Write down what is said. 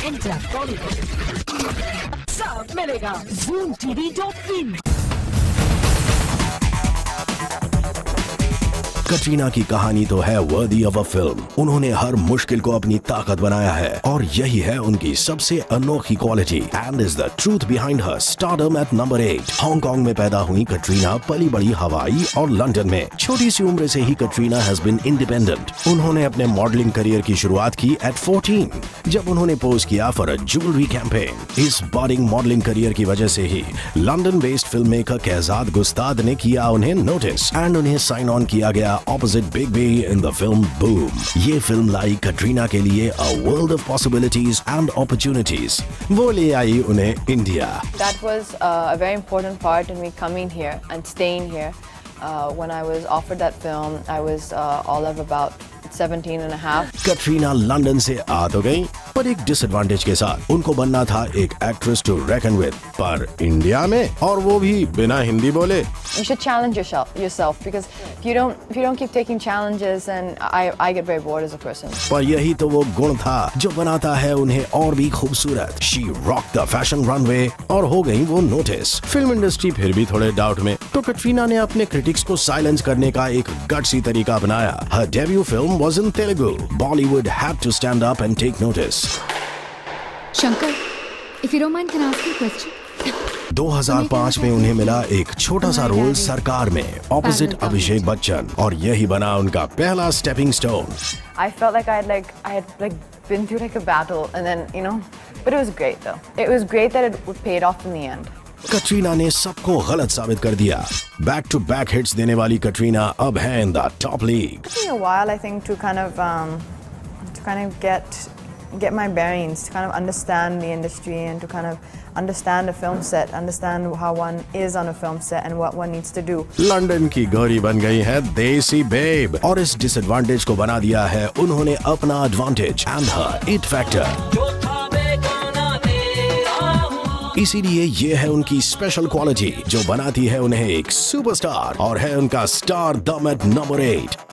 Enter Bollywood। सब मिलेगा ZoomTV.in। Katrina की कहानी तो है वर्दी ऑफ अ फिल्म। उन्होंने हर मुश्किल को अपनी ताकत बनाया है और यही है उनकी सबसे अनोखी quality and is the truth behind her stardom at number 8। Hong में पैदा हुई कटरीना पली बड़ी हवाई और लंदन में। छोटी सी उम्र से ही कटरीना हैज बीन इंडिपेंडेंट। उन्होंने अपने मॉडलिंग करियर की शुरुआत की एट 14 जब उन्होंने पोज किया फॉर अ ज्वेलरी कैंपेन। इस बॉडिंग मॉडलिंग करियर की वजह से ही London based film maker Kaizad Gustad ने किया उन्हें नोटिस एंड उन्हें साइन ऑन किया गया opposite Big B in the film Boom। ये फिल्म लाई कटरीना के लिए a world of possibilities and opportunities। वो ले आई उन्हें India. That was a very important part in me coming here and staying here। When I was offered that film, I was all of about 17 and a half। Katrina London से आ तो गई पर एक डिसएडवांटेज के साथ। उनको बनना था एक एक्ट्रेस टू रेकन विद, पर इंडिया में और वो भी बिना हिंदी बोले। You should challenge yourself because if you don't keep taking challenges, and I get very bored as a person। पर यही तो वो गुण था जो बनाता है उन्हें और भी खूबसूरत। She rocked the fashion runway और हो गई वो नोटिस। फिल्म इंडस्ट्री फिर भी थोड़े डाउट में, तो कटरीना ने अपने क्रिटिक्स को साइलेंस करने का एक गट्सी तरीका अपनाया। Her debut film was in Telugu। Bollywood had to stand up and take notice। Shankar, if you don't mind, can I ask you a question? 2005 में उन्हें मिला एक छोटा सा रोल सरकार में ऑपोजिट अभिषेक बच्चन और यही बना उनका पहला stepping stone. I felt like I had been through like a battle, and then but it was great though। It was great that it paid off in the end। Katrina ने सबको गलत साबित कर दिया। बैक टू बैक हिट्स देने वाली Katrina अब है in the top league. It took me a while, I think, to kind of get my bearings, to kind of understand the industry and to kind of understand a film set, understand how one is on a film set and what one needs to do। London की गौरी बन गई है देसी babe और इस disadvantage को बना दिया है उन्होंने अपना advantage and her it factor. इसीलिए ये है उनकी स्पेशल क्वालिटी जो बनाती है उन्हें एक सुपरस्टार और है उनका स्टार दम एट नंबर 8।